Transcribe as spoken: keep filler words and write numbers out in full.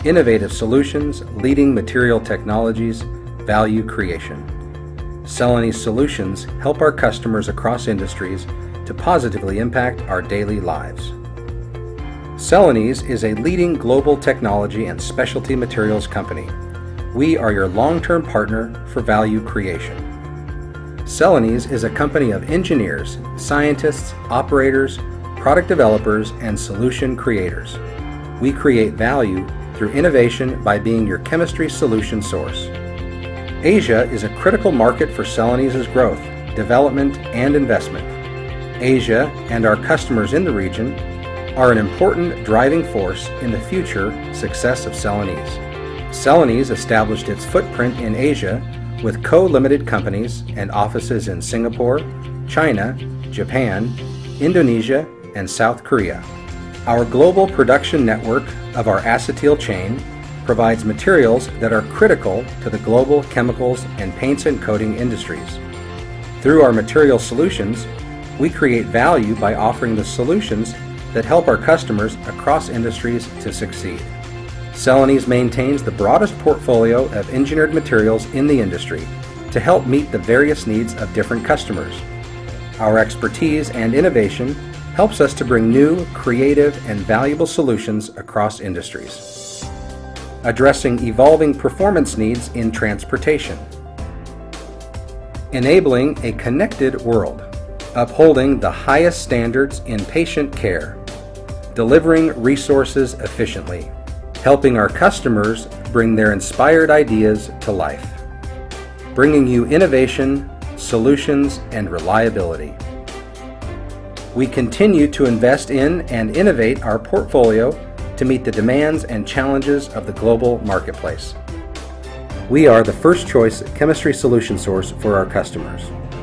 innovative solutions, leading material technologies, value creation. Celanese solutions help our customers across industries to positively impact our daily lives. Celanese is a leading global technology and specialty materials company. We are your long-term partner for value creation. Celanese is a company of engineers, scientists, operators, product developers, and solution creators. We create value through innovation by being your chemistry solution source. Asia is a critical market for Celanese's growth, development, and investment. Asia and our customers in the region are an important driving force in the future success of Celanese. Celanese established its footprint in Asia with co-limited companies and offices in Singapore, China, Japan, Indonesia, and South Korea. Our global production network of our acetyl chain provides materials that are critical to the global chemicals and paints and coating industries. Through our material solutions, we create value by offering the solutions that help our customers across industries to succeed. Celanese maintains the broadest portfolio of engineered materials in the industry to help meet the various needs of different customers. Our expertise and innovation helps us to bring new, creative, and valuable solutions across industries. Addressing evolving performance needs in transportation. Enabling a connected world. Upholding the highest standards in patient care. Delivering resources efficiently. Helping our customers bring their inspired ideas to life. Bringing you innovation, solutions, and reliability. We continue to invest in and innovate our portfolio to meet the demands and challenges of the global marketplace. We are the first choice chemistry solution source for our customers.